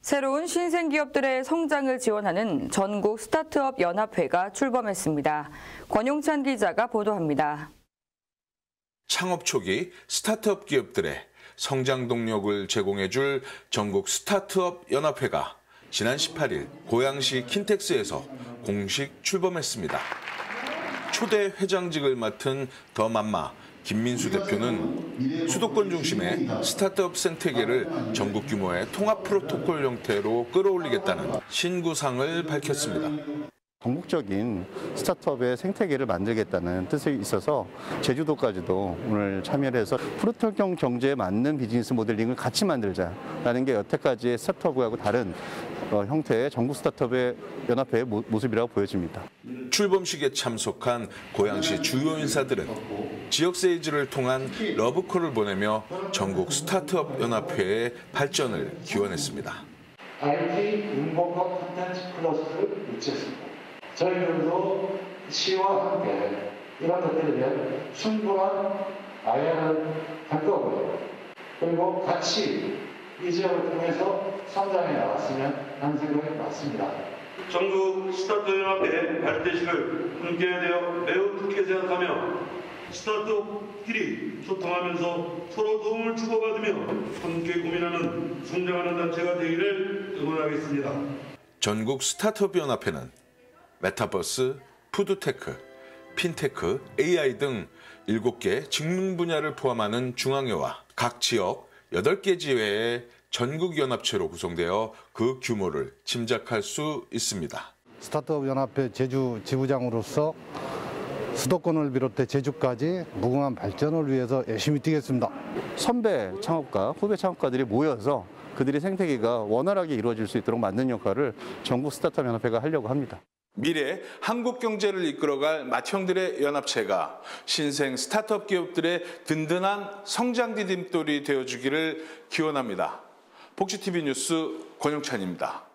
새로운 신생기업들의 성장을 지원하는 전국 스타트업 연합회가 출범했습니다. 권용찬 기자가 보도합니다. 창업 초기 스타트업 기업들의 성장 동력을 제공해줄 전국 스타트업 연합회가 지난 18일 고양시 킨텍스에서 공식 출범했습니다. 초대 회장직을 맡은 더 맘마 김민수 대표는 수도권 중심의 스타트업 생태계를 전국 규모의 통합 프로토콜 형태로 끌어올리겠다는 신구상을 밝혔습니다. 전국적인 스타트업의 생태계를 만들겠다는 뜻이 있어서 제주도까지도 오늘 참여를 해서 프로토콜 경제에 맞는 비즈니스 모델링을 같이 만들자라는 게 여태까지의 스타트업하고 다른 형태의 전국 스타트업의 연합회의 모습이라고 보여집니다. 출범식에 참석한 고양시 주요 인사들은 지역 세일즈를 통한 러브콜을 보내며 전국 스타트업 연합회의 발전을 기원했습니다. IT 문법과 콘텐츠 클러스터를 유치했습니다. 저희들도 시와 함께 이런 것들에 대한 충분한 아이를 할 거고요. 그리고 같이 이 지역을 통해서 성장해 나갔으면 하는 생각이 많습니다. 전국 스타트업 연합회 발대식을 함께 되어 매우 뜻깊게 생각하며 스타트업끼리 소통하면서 서로 도움을 주고받으며 함께 고민하는 성장하는 단체가 되기를 응원하겠습니다. 전국 스타트업 연합회는 메타버스, 푸드테크, 핀테크, AI 등 7개 직능 분야를 포함하는 중앙회와 각 지역 8개 지회의 전국연합체로 구성되어 그 규모를 짐작할 수 있습니다. 스타트업 연합회 제주 지부장으로서 수도권을 비롯해 제주까지 무궁한 발전을 위해서 열심히 뛰겠습니다. 선배 창업가, 후배 창업가들이 모여서 그들의 생태계가 원활하게 이루어질 수 있도록 만드는 역할을 전국 스타트업 연합회가 하려고 합니다. 미래 한국 경제를 이끌어갈 맏형들의 연합체가 신생 스타트업 기업들의 든든한 성장 디딤돌이 되어주기를 기원합니다. 복지TV 뉴스 권용찬입니다.